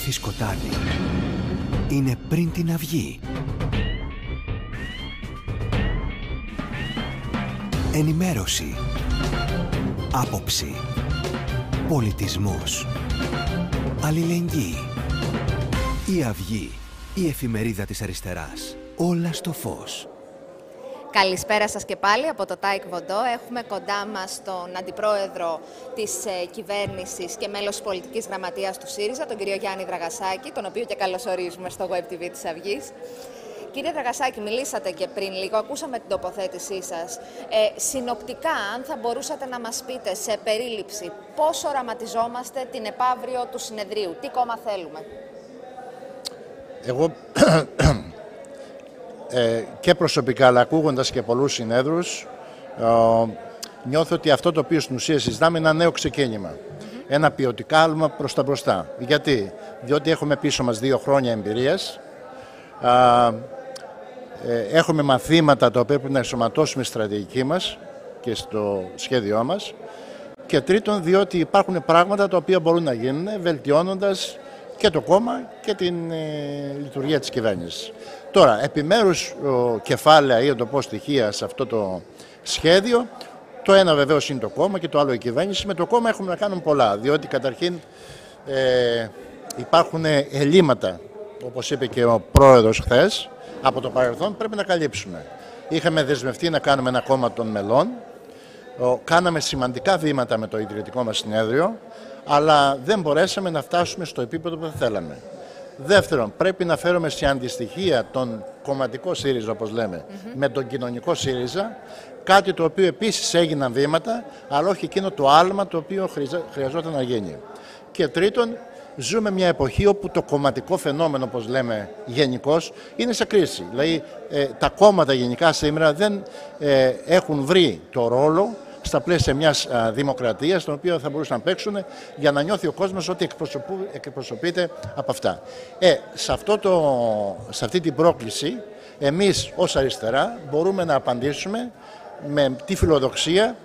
πέφτει σκοτάδι. Είναι πριν την αυγή. Ενημέρωση. Άποψη. Πολιτισμός. Αλληλεγγύη. Η Αυγή. Η εφημερίδα της αριστεράς. Όλα στο φως. Καλησπέρα σας και πάλι από το ΤΑΙΚ Βοντό. Έχουμε κοντά μας τον Αντιπρόεδρο της κυβέρνησης και μέλος της πολιτικής γραμματείας του ΣΥΡΙΖΑ, τον κύριο Γιάννη Δραγασάκη, τον οποίο και καλωσορίζουμε στο Web TV της Αυγής. Κύριε Δραγασάκη, μιλήσατε και πριν λίγο, ακούσαμε την τοποθέτησή σας. Συνοπτικά, αν θα μπορούσατε να μας πείτε σε περίληψη πώς οραματιζόμαστε την επαύριο του συνεδρίου, τι κόμμα θέλουμε? Εγώ και προσωπικά, αλλά ακούγοντας και πολλούς συνέδρους, νιώθω ότι αυτό το οποίο στην ουσία συζητάμε είναι ένα νέο ξεκίνημα. Ένα ποιοτικά άλμα προς τα μπροστά. Γιατί? Διότι έχουμε πίσω μας 2 χρόνια εμπειρίας. Έχουμε μαθήματα τα οποία πρέπει να ενσωματώσουμε στη στρατηγική μας και στο σχέδιό μας. Και τρίτον, διότι υπάρχουν πράγματα τα οποία μπορούν να γίνουν βελτιώνοντας και το κόμμα και την λειτουργία της κυβέρνησης. Τώρα, επιμέρους κεφάλαια ή το πω στοιχεία σε αυτό το σχέδιο, το ένα βεβαίως είναι το κόμμα και το άλλο η κυβέρνηση. Με το κόμμα έχουμε να κάνουμε πολλά, διότι καταρχήν υπάρχουν ελλείμματα, όπως είπε και ο πρόεδρος χθες, από το παρελθόν πρέπει να καλύψουμε. Είχαμε δεσμευτεί να κάνουμε ένα κόμμα των μελών, κάναμε σημαντικά βήματα με το ιδρυτικό μας συνέδριο, αλλά δεν μπορέσαμε να φτάσουμε στο επίπεδο που θα θέλαμε. Δεύτερον, πρέπει να φέρουμε σε αντιστοιχεία τον κομματικό ΣΥΡΙΖΑ, όπως λέμε, με τον κοινωνικό ΣΥΡΙΖΑ, κάτι το οποίο επίσης έγιναν βήματα, αλλά όχι εκείνο το άλμα το οποίο χρειαζόταν να γίνει. Και τρίτον, ζούμε μια εποχή όπου το κομματικό φαινόμενο, όπως λέμε γενικώς, είναι σε κρίση. Δηλαδή, τα κόμματα γενικά σήμερα δεν έχουν βρει το ρόλο στα πλαίσια μιας δημοκρατίας, στον οποίο θα μπορούσαν να παίξουν για να νιώθει ο κόσμος ότι εκπροσωπείται από αυτά. Σε αυτή την πρόκληση, εμείς ως αριστερά μπορούμε να απαντήσουμε με τη φιλοδοξία,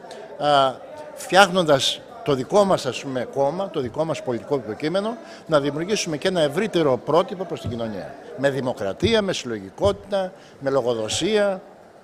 φτιάχνοντας το δικό μας κόμμα, το δικό μας πολιτικό υποκείμενο, να δημιουργήσουμε και ένα ευρύτερο πρότυπο προς την κοινωνία. Με δημοκρατία, με συλλογικότητα, με λογοδοσία.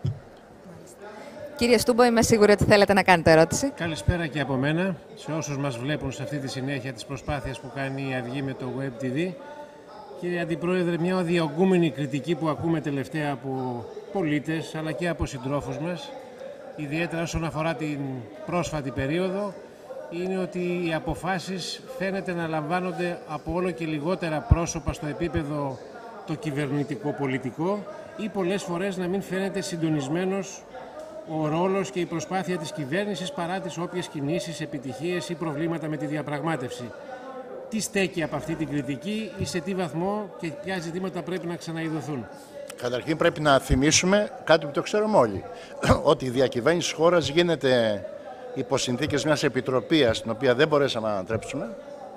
Κύριε Στούμπο, είμαι σίγουρη ότι θέλετε να κάνετε ερώτηση. Καλησπέρα και από μένα, σε όσους μας βλέπουν σε αυτή τη συνέχεια της προσπάθειας που κάνει η Αυγή με το Web TV. Κύριε Αντιπρόεδρε, μια διωγγούμενη κριτική που ακούμε τελευταία από πολίτες αλλά και από συντρόφους μας, ιδιαίτερα όσον αφορά την πρόσφατη περίοδο, είναι ότι οι αποφάσεις φαίνεται να λαμβάνονται από όλο και λιγότερα πρόσωπα στο επίπεδο το κυβερνητικό-πολιτικό ή πολλές φορές να μην φαίνεται συντονισμένος ο ρόλος και η προσπάθεια της κυβέρνησης παρά τις όποιες κινήσεις, επιτυχίες ή προβλήματα με τη διαπραγμάτευση. Τι στέκει από αυτή την κριτική ή σε τι βαθμό και ποια ζητήματα πρέπει να ξαναειδωθούν? Καταρχήν πρέπει να θυμίσουμε κάτι που το ξέρουμε όλοι, ότι η διακυβέρνηση της χώρας γίνεται υπό συνθήκες μιας επιτροπής, την οποία δεν μπορέσαμε να ανατρέψουμε,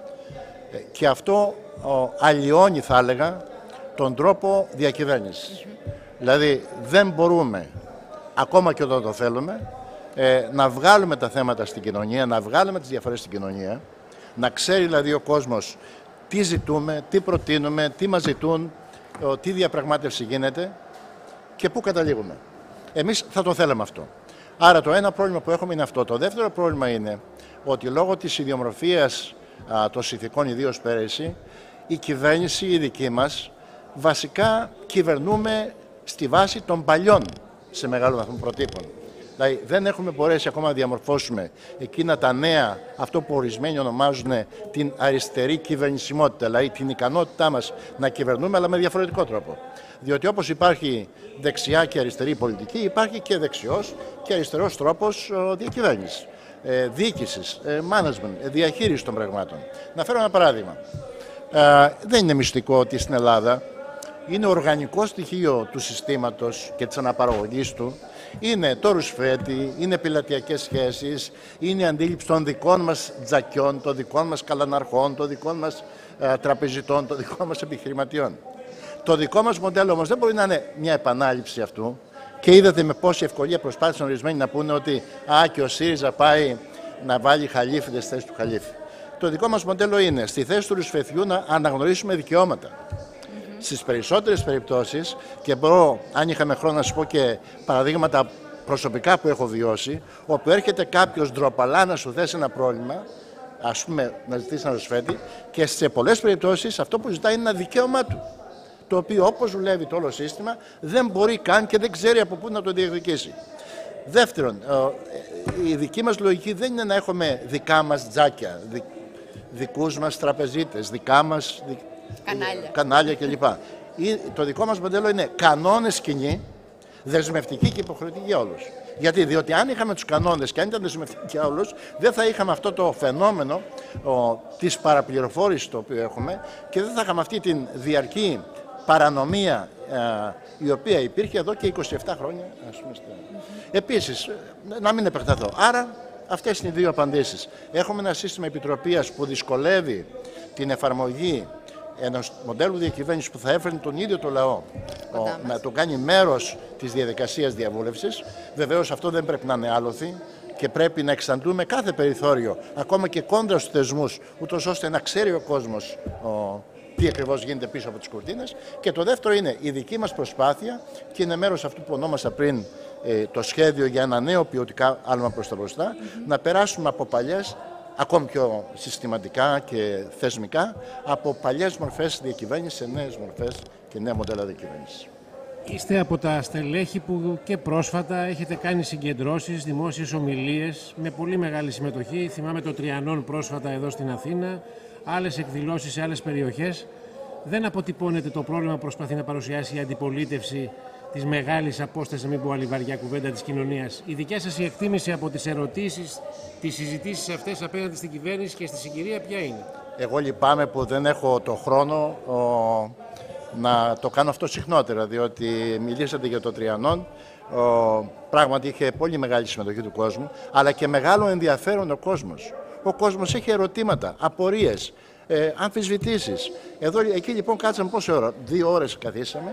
και αυτό αλλοιώνει, θα έλεγα, τον τρόπο διακυβέρνησης. Δηλαδή δεν μπορούμε, ακόμα και όταν το θέλουμε, να βγάλουμε τα θέματα στην κοινωνία, να βγάλουμε τις διαφορές στην κοινωνία, να ξέρει δηλαδή ο κόσμος τι ζητούμε, τι προτείνουμε, τι μας ζητούν, τι διαπραγμάτευση γίνεται και πού καταλήγουμε. Εμείς θα το θέλαμε αυτό. Άρα το ένα πρόβλημα που έχουμε είναι αυτό. Το δεύτερο πρόβλημα είναι ότι λόγω της ιδιομορφίας των συνθηκών, ιδίως πέρυσι, η κυβέρνηση, η δική μας, βασικά κυβερνούμε στη βάση των παλιών σε μεγάλο βαθμό προτύπων. Δηλαδή δεν έχουμε μπορέσει ακόμα να διαμορφώσουμε εκείνα τα νέα, αυτό που ορισμένοι ονομάζουν την αριστερή κυβερνησιμότητα, δηλαδή την ικανότητά μας να κυβερνούμε, αλλά με διαφορετικό τρόπο. Διότι όπως υπάρχει δεξιά και αριστερή πολιτική, υπάρχει και δεξιός και αριστερός τρόπος διακυβέρνησης, διοίκησης, management, διαχείριση των πραγμάτων. Να φέρω ένα παράδειγμα. Δεν είναι μυστικό ότι στην Ελλάδα είναι οργανικό στοιχείο του συστήματος και της αναπαραγωγής του. Είναι το ρουσφέτη, είναι πελατειακές σχέσεις, είναι η αντίληψη των δικών μας τζακιών, των δικών μας καλαναρχών, των δικών μας τραπεζιτών, των δικών μας επιχειρηματιών. Το δικό μας μοντέλο όμως δεν μπορεί να είναι μια επανάληψη αυτού και είδατε με πόση ευκολία προσπάθησαν ορισμένοι να πούνε ότι και ο ΣΥΡΙΖΑ πάει να βάλει χαλίφιδες στη θέση του χαλίφη. Το δικό μας μοντέλο είναι στη θέση του ρουσφαιθιού να αναγνωρίσουμε δικαιώματα. Στις περισσότερες περιπτώσεις, και μπορώ, αν είχαμε χρόνο, να σας πω και παραδείγματα προσωπικά που έχω βιώσει, όπου έρχεται κάποιος ντροπαλά να σου θέσει ένα πρόβλημα, ας πούμε να ζητήσει ένα ρουσφέτη, και σε πολλές περιπτώσεις αυτό που ζητάει είναι ένα δικαίωμά του, το οποίο όπως δουλεύει το όλο σύστημα δεν μπορεί καν και δεν ξέρει από πού να το διεκδικήσει. Δεύτερον, η δική μας λογική δεν είναι να έχουμε δικά μας τζάκια, δικούς μας τραπεζίτες, δικά μας κανάλια κλπ. Το δικό μας μοντέλο είναι κανόνες κοινοί, δεσμευτικοί και υποχρεωτικοί για όλους. Γιατί, διότι αν είχαμε τους κανόνες και αν ήταν δεσμευτικοί για όλους, δεν θα είχαμε αυτό το φαινόμενο της παραπληροφόρησης το οποίο έχουμε και δεν θα είχαμε αυτή την διαρκή παρανομία η οποία υπήρχε εδώ και 27 χρόνια. Επίσης, να μην επεκταθώ. Άρα, αυτές είναι οι δύο απαντήσεις. Έχουμε ένα σύστημα επιτροπίας που δυσκολεύει την εφαρμογή ενός μοντέλου διακυβέρνησης που θα έφερνε τον ίδιο το λαό να το κάνει μέρος της διαδικασίας διαβούλευσης. Βεβαίως αυτό δεν πρέπει να είναι άλοθη και πρέπει να εξαντλούμε κάθε περιθώριο, ακόμα και κόντρα στους θεσμούς, ούτως ώστε να ξέρει ο κόσμος τι ακριβώς γίνεται πίσω από τις κουρτίνες. Και το δεύτερο είναι η δική μας προσπάθεια, και είναι μέρος αυτού που ονόμασα πριν το σχέδιο για ένα νέο ποιοτικά άλμα προς τα μπροστά, να περάσουμε από παλιές, ακόμη πιο συστηματικά και θεσμικά, από παλιές μορφές διακυβέρνησης σε νέες μορφές και νέα μοντέλα διακυβέρνησης. Είστε από τα στελέχη που και πρόσφατα έχετε κάνει συγκεντρώσεις, δημόσιες ομιλίες με πολύ μεγάλη συμμετοχή. Θυμάμαι το Τριανόν πρόσφατα εδώ στην Αθήνα, άλλες εκδηλώσεις σε άλλες περιοχές. Δεν αποτυπώνεται το πρόβλημα που προσπαθεί να παρουσιάσει η αντιπολίτευση της μεγάλης απόστασης, να μην πω άλλη βαριά κουβέντα, της κοινωνίας? Η δικιά σας η εκτίμηση από τις ερωτήσεις, τις συζητήσεις αυτές απέναντι στην κυβέρνηση και στη συγκυρία ποια είναι? Εγώ λυπάμαι που δεν έχω το χρόνο να το κάνω αυτό συχνότερα, διότι μιλήσατε για το Τριανόν. Πράγματι είχε πολύ μεγάλη συμμετοχή του κόσμου, αλλά και μεγάλο ενδιαφέρον ο κόσμος. Ο κόσμος έχει ερωτήματα, απορίες, αμφισβητήσεις. Εκεί λοιπόν κάτσαμε πόση ώρα? 2 ώρες καθίσαμε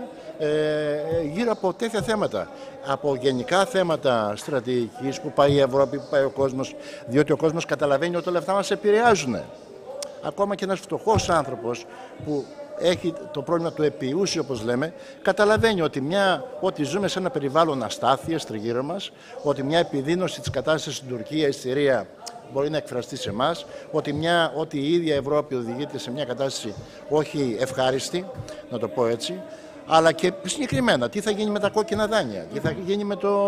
γύρω από τέτοια θέματα. Από γενικά θέματα στρατηγικής, που πάει η Ευρώπη, που πάει ο κόσμος, διότι ο κόσμος καταλαβαίνει ότι όλα αυτά μας επηρεάζουν. Ακόμα και ένας φτωχός άνθρωπος που έχει το πρόβλημα του επιούσιου, όπως λέμε, καταλαβαίνει ότι ζούμε σε ένα περιβάλλον αστάθειας τριγύρω μας, ότι μια επιδείνωση της κατάστασης στην Τουρκία ή στη Συρία μπορεί να εκφραστεί σε εμάς, ότι η ίδια Ευρώπη οδηγείται σε μια κατάσταση όχι ευχάριστη, να το πω έτσι, αλλά και συγκεκριμένα τι θα γίνει με τα κόκκινα δάνεια, τι θα γίνει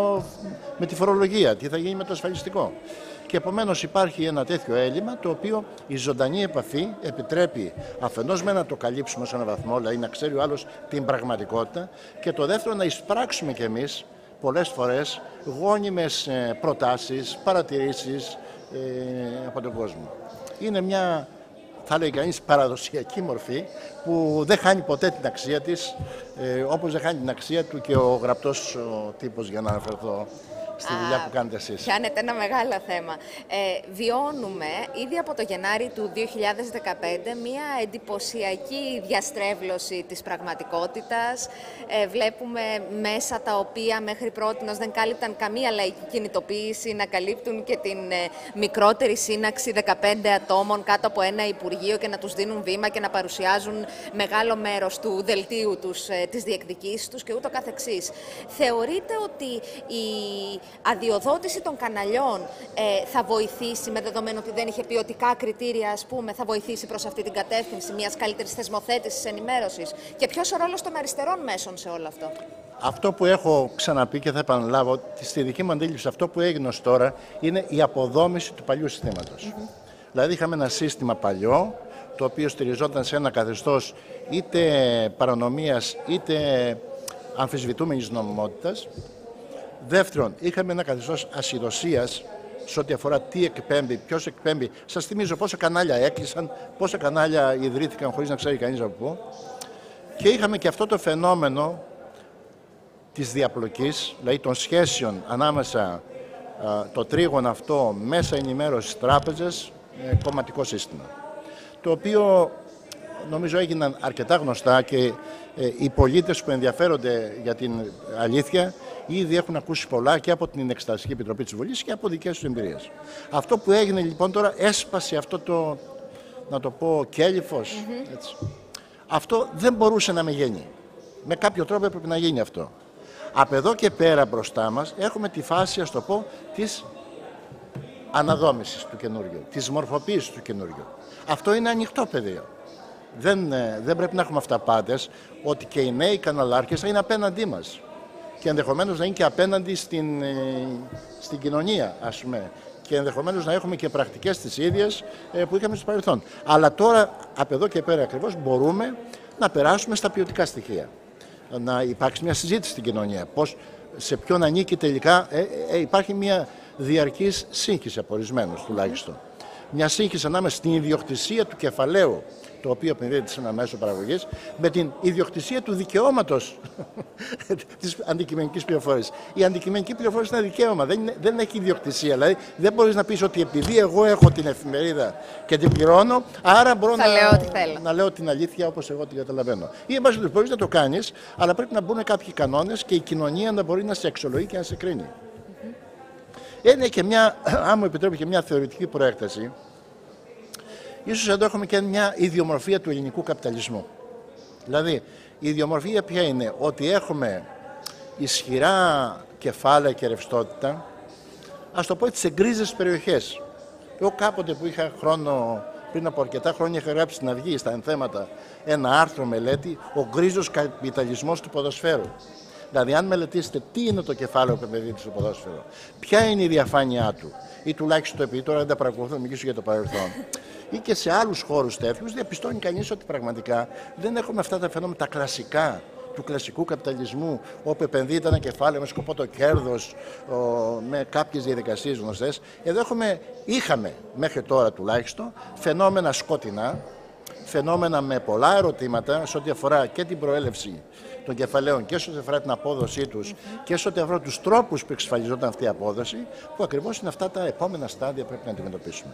με τη φορολογία, τι θα γίνει με το ασφαλιστικό. Και επομένως υπάρχει ένα τέτοιο έλλειμμα, το οποίο η ζωντανή επαφή επιτρέπει αφενός με να το καλύψουμε σε έναν βαθμό, δηλαδή να ξέρει ο άλλος την πραγματικότητα, και το δεύτερο να εισπράξουμε κι εμείς πολλές φορές γόνιμες προτάσεις, παρατηρήσεις από τον κόσμο. Είναι μια, θα λέει κανείς, παραδοσιακή μορφή που δεν χάνει ποτέ την αξία της, όπως δεν χάνει την αξία του και ο γραπτός τύπος, για να αναφερθώ στη δουλειά που κάνετε εσείς. Πιάνετε ένα μεγάλο θέμα. Βιώνουμε ήδη από το Γενάρη του 2015 μία εντυπωσιακή διαστρέβλωση της πραγματικότητας. Βλέπουμε μέσα τα οποία μέχρι πρότινος δεν κάλυπταν καμία λαϊκή κινητοποίηση να καλύπτουν και την μικρότερη σύναξη 15 ατόμων κάτω από ένα υπουργείο και να τους δίνουν βήμα και να παρουσιάζουν μεγάλο μέρος του δελτίου τους, της διεκδικήσης τους και ούτω καθεξής. Θεωρείτε ότι η αδειοδότηση των καναλιών θα βοηθήσει, με δεδομένο ότι δεν είχε ποιοτικά κριτήρια, ας πούμε, θα βοηθήσει προς αυτή την κατεύθυνση μιας καλύτερης θεσμοθέτησης ενημέρωσης? Και ποιος ο ρόλος των αριστερών μέσων σε όλο αυτό? Αυτό που έχω ξαναπεί και θα επαναλάβω, ότι στη δική μου αντίληψη αυτό που έγινε ως τώρα είναι η αποδόμηση του παλιού συστήματος. Δηλαδή είχαμε ένα σύστημα παλιό, το οποίο στηριζόταν σε ένα καθεστώς είτε παρανομίας είτε αμφισβητούμενης νομιμότητας. Δεύτερον, είχαμε ένα καθεστώς ασυδοσίας σε ό,τι αφορά τι εκπέμπει, ποιος εκπέμπει. Σας θυμίζω πόσα κανάλια έκλεισαν, πόσα κανάλια ιδρύθηκαν χωρίς να ξέρει κανείς από πού. Και είχαμε και αυτό το φαινόμενο της διαπλοκής, δηλαδή των σχέσεων ανάμεσα το τρίγωνο αυτό, μέσα ενημέρωσης, τράπεζες, κομματικό σύστημα. Το οποίο νομίζω έγιναν αρκετά γνωστά και οι πολίτες που ενδιαφέρονται για την αλήθεια ήδη έχουν ακούσει πολλά και από την Εξεταστική Επιτροπή της Βουλής και από δικές τους εμπειρίες. Αυτό που έγινε λοιπόν τώρα έσπασε αυτό να το πω κέλυφος. Έτσι. Αυτό δεν μπορούσε να με γίνει. Με κάποιο τρόπο έπρεπε να γίνει αυτό. Από εδώ και πέρα μπροστά μας έχουμε τη φάση, ας το πω, της αναδόμησης του καινούριου, της μορφοποίησης του καινούριου. Αυτό είναι ανοιχτό πεδίο. Δεν πρέπει να έχουμε αυταπάτες ότι και οι νέοι καναλάρχες θα είναι απέναντί μας και ενδεχομένως να είναι και απέναντι στην κοινωνία, ας πούμε, και ενδεχομένως να έχουμε και πρακτικές τις ίδιες που είχαμε στο παρελθόν. Αλλά τώρα, από εδώ και πέρα ακριβώς, μπορούμε να περάσουμε στα ποιοτικά στοιχεία. Να υπάρξει μια συζήτηση στην κοινωνία. Πώς, σε ποιον ανήκει τελικά, υπάρχει μια διαρκής σύγχυση από ορισμένους τουλάχιστον. Μια σύγχυση ανάμεσα στην ιδιοκτησία του κεφαλαίου, το οποίο επενδύεται σε ένα μέσο παραγωγής, με την ιδιοκτησία του δικαιώματος της αντικειμενικής πληροφόρησης. Η αντικειμενική πληροφόρηση είναι δικαίωμα, δεν έχει ιδιοκτησία. Δηλαδή, δεν μπορείς να πεις ότι επειδή εγώ έχω την εφημερίδα και την πληρώνω, άρα μπορώ να λέω την αλήθεια όπως εγώ την καταλαβαίνω. Ή εν πάση περιπτώσει μπορείς να το κάνεις, αλλά πρέπει να μπουν κάποιοι κανόνες και η κοινωνία να μπορεί να σε αξιολογεί και να σε κρίνει. Είναι και μια, αν μου επιτρέπει, και μια θεωρητική προέκταση. Ίσως εδώ έχουμε και μια ιδιομορφία του ελληνικού καπιταλισμού. Δηλαδή, η ιδιομορφία ποια είναι? Ότι έχουμε ισχυρά κεφάλαια και ρευστότητα, ας το πω έτσι, σε γκρίζες περιοχές. Εγώ κάποτε που είχα χρόνο, πριν από αρκετά χρόνια, είχα γράψει στην Αυγή, στα ενθέματα, ένα άρθρο μελέτη, ο γκρίζος καπιταλισμός του ποδοσφαίρου. Δηλαδή, αν μελετήσετε τι είναι το κεφάλαιο που επενδύεται στο ποδόσφαιρο, ποια είναι η διαφάνειά του, ή τουλάχιστον επειδή τώρα δεν τα παρακολουθώ, να μιλήσω για το παρελθόν, ή και σε άλλους χώρους τέτοιους, διαπιστώνει κανείς ότι πραγματικά δεν έχουμε αυτά τα φαινόμενα, τα κλασικά του κλασικού καπιταλισμού, όπου επενδύεται ένα κεφάλαιο με σκοπό το κέρδος, με κάποιες διαδικασίες γνωστές. Εδώ είχαμε μέχρι τώρα τουλάχιστον φαινόμενα σκοτεινά, φαινόμενα με πολλά ερωτήματα σε ό,τι αφορά και την προέλευση των κεφαλαίων και σε ό,τι αφορά την απόδοσή τους και σε ό,τι αφορά τους τρόπους που εξασφαλιζόταν αυτή η απόδοση, που ακριβώς είναι αυτά τα επόμενα στάδια που πρέπει να αντιμετωπίσουμε.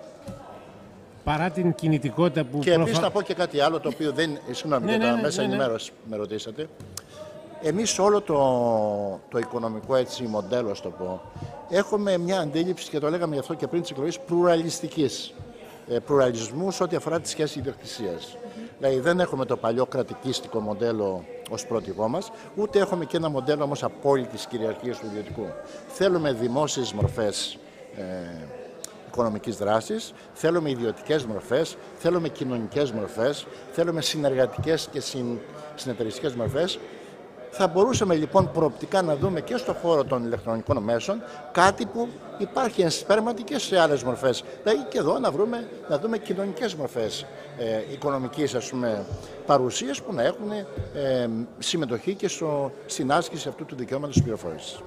Παρά την κινητικότητα που... Και επίσης να πω και κάτι άλλο, το οποίο δεν... Συγγνώμη, για τα μέσα ενημέρωση με ρωτήσατε. Εμείς όλο το οικονομικό έτσι μοντέλο, ας το πω, έχουμε μια αντίληψη, και το λέγαμε γι' αυτό και πριν τις εκλογές, πλουραλιστικής. Πλουραλισμού σε ό,τι αφορά τη σχέση ιδιοκτησίας. Δηλαδή δεν έχουμε το παλιό κρατικίστικο μοντέλο ως πρότυπό μας, ούτε έχουμε και ένα μοντέλο όμως απόλυτης κυριαρχίας του ιδιωτικού. Θέλουμε δημόσιες μορφές οικονομικής δράσης, θέλουμε ιδιωτικές μορφές, θέλουμε κοινωνικές μορφές, θέλουμε συνεργατικές και συνεταιριστικές μορφές. Θα μπορούσαμε λοιπόν προοπτικά να δούμε και στον χώρο των ηλεκτρονικών μέσων κάτι που υπάρχει εν σπέρματι και σε άλλες μορφές. Δηλαδή και εδώ να δούμε κοινωνικές μορφές οικονομικής, ας πούμε, παρουσίας που να έχουν συμμετοχή και στην άσκηση αυτού του δικαιώματος πληροφόρησης.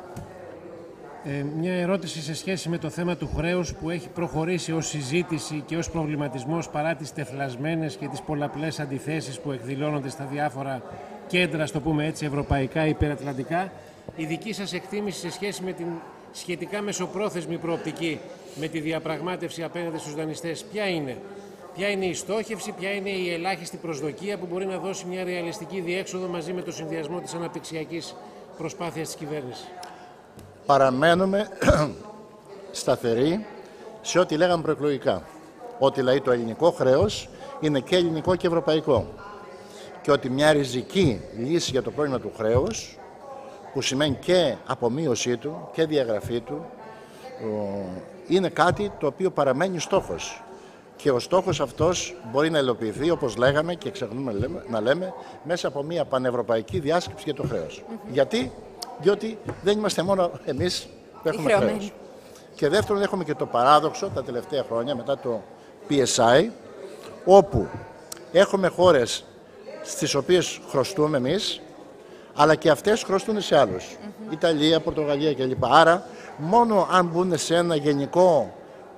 Μια ερώτηση σε σχέση με το θέμα του χρέους που έχει προχωρήσει ως συζήτηση και ως προβληματισμός παρά τις τεφλασμένες και τις πολλαπλές αντιθέσεις που εκδηλώνονται στα διάφορα κέντρα, στο πούμε έτσι, ευρωπαϊκά, υπερατλαντικά. Η δική σας εκτίμηση σε σχέση με την σχετικά μεσοπρόθεσμη προοπτική με τη διαπραγμάτευση απέναντι στους δανειστές, ποια είναι? Ποια είναι η στόχευση, ποια είναι η ελάχιστη προσδοκία που μπορεί να δώσει μια ρεαλιστική διέξοδο μαζί με το συνδυασμό της αναπτυξιακής προσπάθειας της κυβέρνησης? Παραμένουμε σταθεροί σε ό,τι λέγαμε προεκλογικά. Ότι δηλαδή το ελληνικό χρέος είναι και ελληνικό και ευρωπαϊκό. Και ότι μια ριζική λύση για το πρόβλημα του χρέους, που σημαίνει και απομείωσή του και διαγραφή του, είναι κάτι το οποίο παραμένει στόχος. Και ο στόχος αυτός μπορεί να υλοποιηθεί, όπως λέγαμε και ξεχνούμε να λέμε, μέσα από μια πανευρωπαϊκή διάσκεψη για το χρέος. Γιατί? Διότι δεν είμαστε μόνο εμείς που έχουμε χρέος. Και δεύτερον, έχουμε και το παράδοξο τα τελευταία χρόνια μετά το PSI, όπου έχουμε χώρες στις οποίες χρωστούμε εμείς, αλλά και αυτές χρωστούν σε άλλους. Ιταλία, Πορτογαλία κλπ. Άρα, μόνο αν μπουν σε ένα γενικό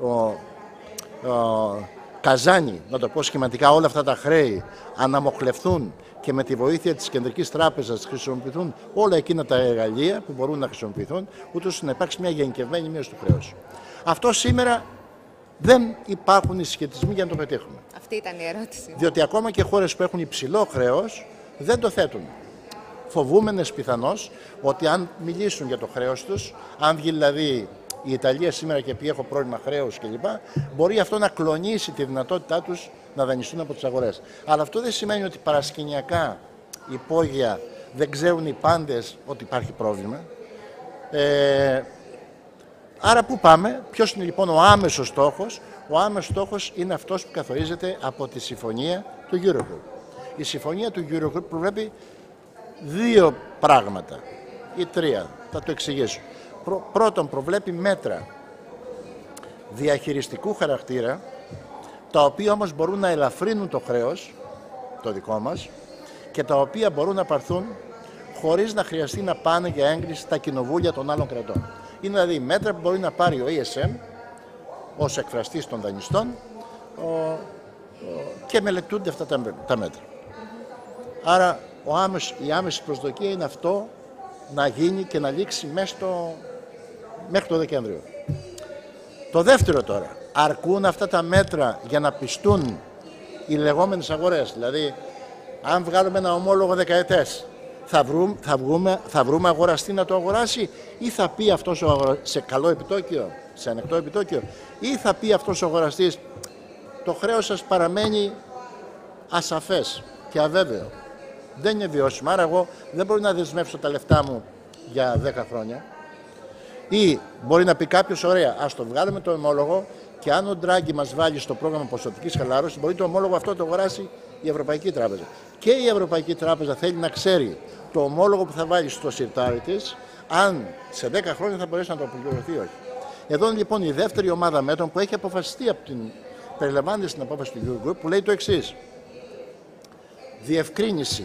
καζάνι, να το πω σχηματικά, όλα αυτά τα χρέη αναμοχλευθούν και με τη βοήθεια της Κεντρικής Τράπεζας χρησιμοποιηθούν όλα εκείνα τα εργαλεία που μπορούν να χρησιμοποιηθούν, ούτως ώστε να υπάρξει μια γενικευμένη μείωση του χρέους. Αυτό σήμερα δεν υπάρχουν οι συσχετισμοί για να το πετύχουμε. Αυτή ήταν η ερώτηση. Διότι ακόμα και χώρες που έχουν υψηλό χρέος δεν το θέτουν. Φοβούμενες πιθανώς ότι αν μιλήσουν για το χρέος τους, αν βγει δηλαδή η Ιταλία σήμερα και πει έχω πρόβλημα χρέους κλπ. Μπορεί αυτό να κλονίσει τη δυνατότητά τους να δανειστούν από τις αγορές. Αλλά αυτό δεν σημαίνει ότι παρασκηνιακά, υπόγεια, δεν ξέρουν οι πάντες ότι υπάρχει πρόβλημα. Άρα πού πάμε, ποιος είναι λοιπόν ο άμεσος στόχος? Ο άμεσος στόχος είναι αυτός που καθορίζεται από τη συμφωνία του Eurogroup. Η συμφωνία του Eurogroup προβλέπει δύο πράγματα ή τρία, θα το εξηγήσω. Πρώτον, προβλέπει μέτρα διαχειριστικού χαρακτήρα, τα οποία όμως μπορούν να ελαφρύνουν το χρέος, το δικό μας, και τα οποία μπορούν να πάρθουν χωρίς να χρειαστεί να πάνε για έγκριση στα κοινοβούλια των άλλων κρατών. Είναι δηλαδή μέτρα που μπορεί να πάρει ο ESM ως εκφραστής των δανειστών και μελετούνται αυτά τα μέτρα. Άρα η άμεση προσδοκία είναι αυτό να γίνει και να λήξει μέχρι το Δεκέμβριο. Το δεύτερο τώρα, αρκούν αυτά τα μέτρα για να πιστούν οι λεγόμενες αγορές? Δηλαδή, αν βγάλουμε ένα ομόλογο δεκαετές, θα βρούμε αγοραστή να το αγοράσει, ή θα πει αυτός σε καλό επιτόκιο, σε ανεκτό επιτόκιο, ή θα πει αυτός ο αγοραστής το χρέος σας παραμένει ασαφές και αβέβαιο, δεν είναι βιώσιμο, άρα εγώ δεν μπορώ να δεσμεύσω τα λεφτά μου για 10 χρόνια. Ή μπορεί να πει κάποιος, ωραία, ας το βγάλουμε το ομόλογο και αν ο Ντράγκη μας βάλει στο πρόγραμμα ποσοτικής χαλάρωσης, μπορεί το ομόλογο αυτό να το αγοράσει η Ευρωπαϊκή Τράπεζα. Και η Ευρωπαϊκή Τράπεζα θέλει να ξέρει το ομόλογο που θα βάλει στο σιρτάρι της, αν σε 10 χρόνια θα μπορέσει να το αποπληρωθεί ή όχι. Εδώ είναι λοιπόν η δεύτερη ομάδα μέτρων που έχει αποφασιστεί περιλαμβάνεται στην απόφαση του Eurogroup, που λέει το εξής. Διευκρίνηση,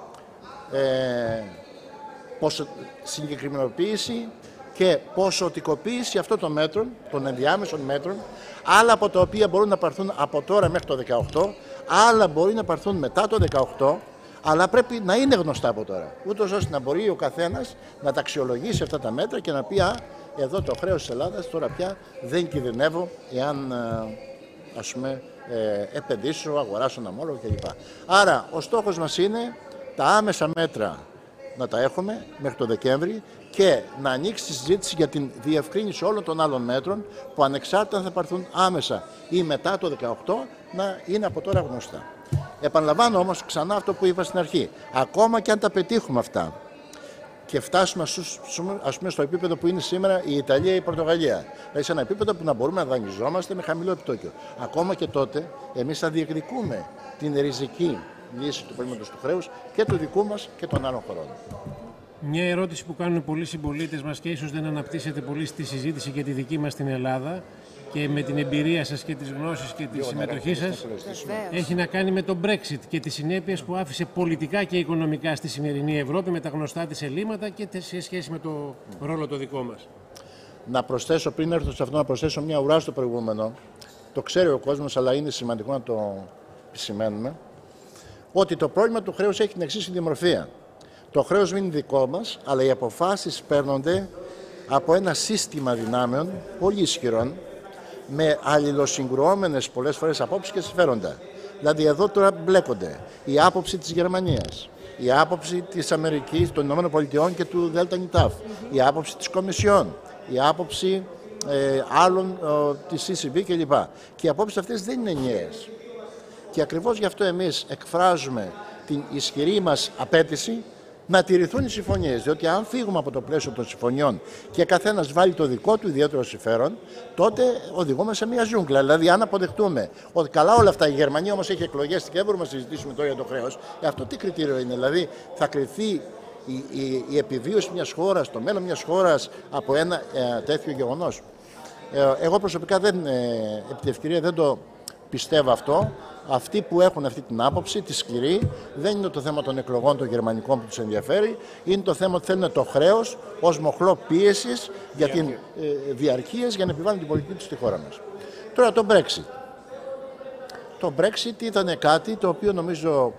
συγκεκριμενοποίηση και ποσοτικοποίηση αυτών των μέτρων, των ενδιάμεσων μέτρων, άλλα από τα οποία μπορούν να πάρθουν από τώρα μέχρι το 2018, άλλα μπορεί να πάρθουν μετά το 2018, αλλά πρέπει να είναι γνωστά από τώρα, ούτως ώστε να μπορεί ο καθένας να τα αξιολογήσει αυτά τα μέτρα και να πει εδώ το χρέος της Ελλάδας τώρα πια δεν κινδυνεύω εάν επενδύσω, αγοράσω ένα ομόλογο κλπ. Άρα ο στόχος μας είναι τα άμεσα μέτρα να τα έχουμε μέχρι το Δεκέμβρη και να ανοίξει τη συζήτηση για την διευκρίνηση όλων των άλλων μέτρων που ανεξάρτητα θα πάρθουν άμεσα ή μετά το 2018 να είναι από τώρα γνωστά. Επαναλαμβάνω όμως ξανά αυτό που είπα στην αρχή. Ακόμα και αν τα πετύχουμε αυτά και φτάσουμε στο επίπεδο που είναι σήμερα η Ιταλία ή η Πορτογαλία, δηλαδή σε ένα επίπεδο που να μπορούμε να δανειζόμαστε με χαμηλό επιτόκιο. Ακόμα και τότε εμείς θα διεκδικούμε την ριζική λύση του προβλήματος του χρέους και του δικού μας και των άλλων χωρών. Μια ερώτηση που κάνουν πολλοί συμπολίτες μας και ίσως δεν αναπτύσσεται πολύ στη συζήτηση για τη δική μας στην Ελλάδα και με την εμπειρία σας και τις γνώσεις και τη συμμετοχή σας έχει να κάνει με το Brexit και τις συνέπειες που άφησε πολιτικά και οικονομικά στη σημερινή Ευρώπη με τα γνωστά της ελλείμματα και σε σχέση με το ρόλο το δικό μας. Να προσθέσω, πριν έρθω σε αυτό, να προσθέσω μια ουρά στο προηγούμενο. Το ξέρει ο κόσμος, αλλά είναι σημαντικό να το επισημαίνουμε. Ότι το πρόβλημα του χρέους έχει την εξής ιδιομορφία. Το χρέος μην είναι δικό μας, αλλά οι αποφάσεις παίρνονται από ένα σύστημα δυνάμεων πολύ ισχυρών, με αλληλοσυγκρουόμενες πολλές φορές απόψεις και συμφέροντα. Δηλαδή εδώ τώρα μπλέκονται η άποψη της Γερμανίας, η άποψη της Αμερικής, των ΗΠΑ και του ΔΝΤ, η άποψη της Κομισιόν, η άποψη άλλων της ECB κλπ. Και οι απόψεις αυτές δεν είναι ενιαίες. Και ακριβώς γι' αυτό εμείς εκφράζουμε την ισχυρή μας απέτηση να τηρηθούν οι συμφωνίες. Διότι αν φύγουμε από το πλαίσιο των συμφωνιών και καθένας βάλει το δικό του ιδιαίτερο συμφέρον, τότε οδηγούμε σε μια ζούγκλα. Δηλαδή, αν αποδεχτούμε ότι καλά όλα αυτά, η Γερμανία όμως έχει εκλογές και δεν μπορούμε να συζητήσουμε τώρα για το χρέος, αυτό τι κριτήριο είναι? Δηλαδή, θα κριθεί η επιβίωση μιας χώρας, το μέλλον μιας χώρας από ένα τέτοιο γεγονός? Εγώ προσωπικά επί τη ευκαιρία δεν το πιστεύω αυτό. Αυτοί που έχουν αυτή την άποψη, τη σκληρή, δεν είναι το θέμα των εκλογών των γερμανικών που τους ενδιαφέρει, είναι το θέμα ότι θέλουν το χρέος ως μοχλό πίεσης για την διαρκείας για να επιβάλλουν την πολιτική τους στη χώρα μας. Τώρα το Brexit. Το Brexit ήταν κάτι το οποίο νομίζω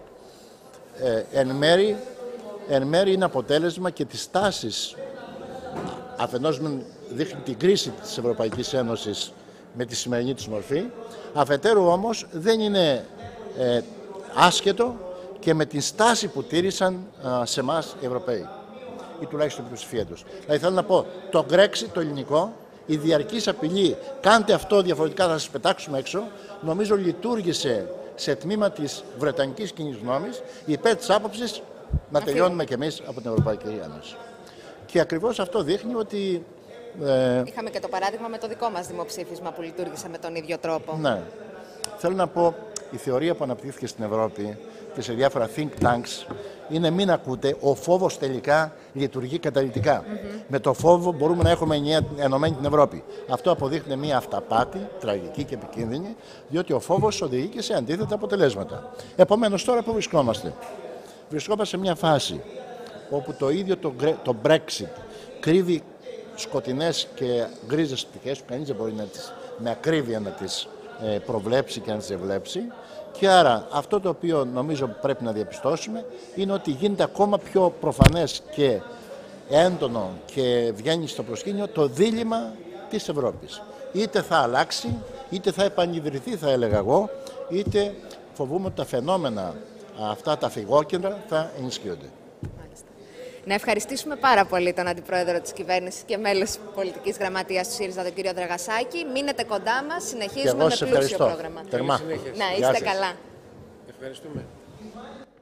εν μέρει είναι αποτέλεσμα και της τάσης, αφενός δείχνει την κρίση της Ευρωπαϊκής Ένωσης με τη σημερινή της μορφή, αφετέρου όμως δεν είναι άσχετο και με την στάση που τήρησαν σε εμάς οι Ευρωπαίοι ή τουλάχιστον η πλειοψηφία τους. Δηλαδή θέλω να πω, το Brexit το ελληνικό η διαρκής απειλή, κάντε αυτό διαφορετικά θα σας πετάξουμε έξω, νομίζω λειτουργήσε σε τμήμα της Βρετανικής κοινής γνώμης υπέρ της άποψης να τελειώνουμε κι εμείς από την Ευρωπαϊκή Ένωση. Και ακριβώς αυτό δείχνει ότι... Είχαμε και το παράδειγμα με το δικό μας δημοψήφισμα που λειτουργήσε με τον ίδιο τρόπο. Ναι. Θέλω να πω, η θεωρία που αναπτύχθηκε στην Ευρώπη και σε διάφορα think tanks είναι μην ακούτε, ο φόβος τελικά λειτουργεί καταλυτικά. Με το φόβο μπορούμε να έχουμε ενωμένη την Ευρώπη. Αυτό αποδείχνει μια αυταπάτη, τραγική και επικίνδυνη, διότι ο φόβος οδηγεί και σε αντίθετα αποτελέσματα. Επομένως, τώρα που βρισκόμαστε. Βρισκόμαστε σε μια φάση όπου το ίδιο το Brexit κρύβει σκοτεινές και γκρίζες πτυχές που κανείς δεν μπορεί με ακρίβεια να τις προβλέψει και να τις ευλέψει. Και άρα αυτό το οποίο νομίζω πρέπει να διαπιστώσουμε είναι ότι γίνεται ακόμα πιο προφανές και έντονο και βγαίνει στο προσκήνιο το δίλημμα της Ευρώπης. Είτε θα αλλάξει, είτε θα επανειδρυθεί θα έλεγα εγώ, είτε φοβούμαι ότι τα φαινόμενα αυτά τα φυγόκεντρα θα ενισχύονται. Να ευχαριστήσουμε πάρα πολύ τον Αντιπρόεδρο της Κυβέρνησης και μέλος πολιτικής γραμματείας του ΣΥΡΙΖΑ, τον κύριο Δραγασάκη. Μείνετε κοντά μας, συνεχίζουμε με πλούσιο πρόγραμμα. Τερμά. Να είστε καλά. Ευχαριστούμε.